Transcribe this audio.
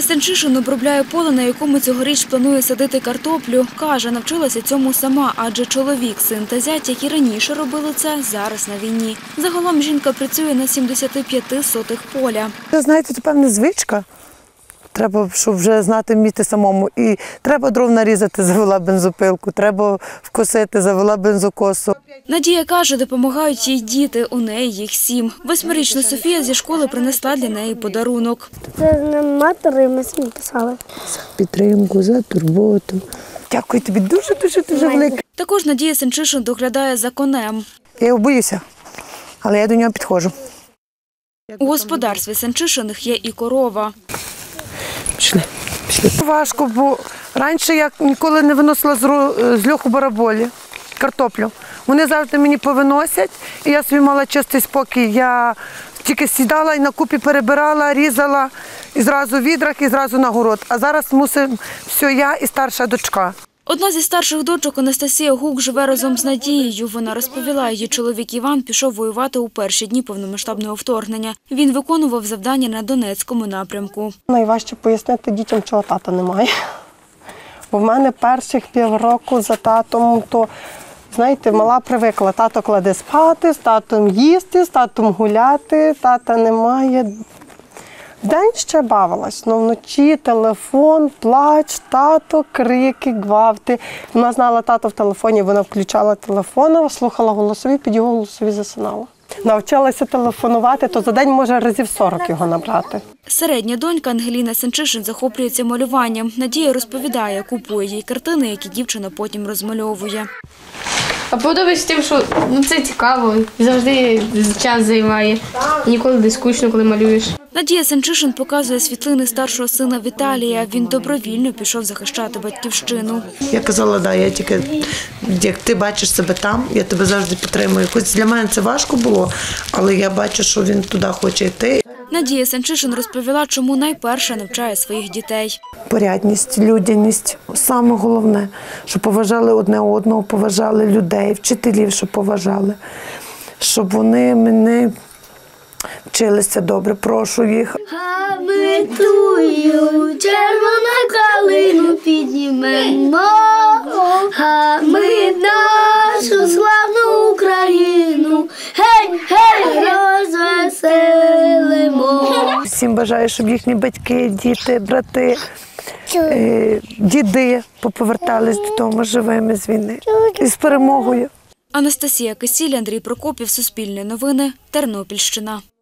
Сенчишин обробляє поле, на якому цьогоріч планує садити картоплю. Каже, навчилася цьому сама, адже чоловік, син та зять, як і раніше робили це, зараз на війні. Загалом жінка працює на 75 сотих поля. Знаєте, це певна звичка. Треба, щоб вже знати вміти самому. І треба дров нарізати, завела бензопилку, треба вкосити, завела бензокосу. Надія каже, допомагають їй діти, у неї їх 7. 8-річна Софія зі школи принесла для неї подарунок. Це не матері, ми самі писали. За підтримку, за турботу. Дякую тобі дуже велике. Також Надія Сенчишин доглядає за конем. Я його боюся, але я до нього підходжу. У господарстві Сенчишиних є і корова. Пішли. Важко, бо раніше я ніколи не виносила з льоху бараболі, картоплю. Вони завжди мені повиносять, і я собі мала чистий спокій. Я тільки сідала і на купі перебирала, різала, і зразу в відрах, і зразу на город. А зараз мусимо все я і старша дочка. Одна зі старших дочок, Анастасія Гук, живе разом з Надією. Вона розповіла, її чоловік Іван пішов воювати у перші дні повномасштабного вторгнення. Він виконував завдання на Донецькому напрямку. Найважче пояснити дітям, чого тата немає. Бо в мене перших півроку за татом, то, знаєте, мала привикла. Тато кладе спати, з татом їсти, з татом гуляти, тата немає. День ще бавилась, але вночі телефон, плач, тато, крики, гвалти. Вона знала тато в телефоні, вона включала телефон, слухала голосові, під його голосові засинала. Навчилася телефонувати, то за день може разів 40 його набрати. Середня донька Ангеліна Сенчишин захоплюється малюванням. Надія розповідає, купує їй картини, які дівчина потім розмальовує. А подобається тим, що це цікаво, завжди час займає. Ніколи не скучно, коли малюєш. Надія Сенчишин показує світлини старшого сина Віталія. Він добровільно пішов захищати батьківщину. Я казала, я тільки, як ти бачиш себе там, я тебе завжди підтримую. Хоч для мене це важко було, але я бачу, що він туди хоче йти. Надія Сенчишин розповіла, чому найперше навчає своїх дітей. Порядність, людяність. Саме головне, щоб поважали одне одного, поважали людей, вчителів, щоб поважали. Щоб вони мене вчилися добре, прошу їх. А ми тую червону калину піднімемо, а ми нашу славну Україну, гей, гей, розвеселимо. Всім бажаю, щоб їхні батьки, діти, брати, діди поповертались додому живими з війни і з перемогою. Анастасія Кисіль, Андрій Прокопів, Суспільне новини, Тернопільщина.